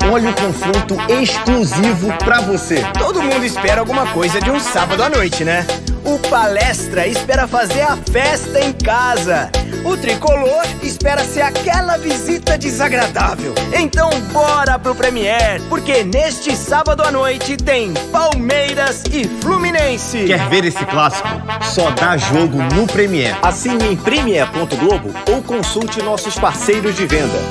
Olha o confronto exclusivo pra você. Todo mundo espera alguma coisa de um sábado à noite, né? O Palestra espera fazer a festa em casa. O Tricolor espera ser aquela visita desagradável. Então bora pro Premier, porque neste sábado à noite tem Palmeiras e Fluminense. Quer ver esse clássico? Só dá jogo no Premier. Assine em premier.globo ou consulte nossos parceiros de venda.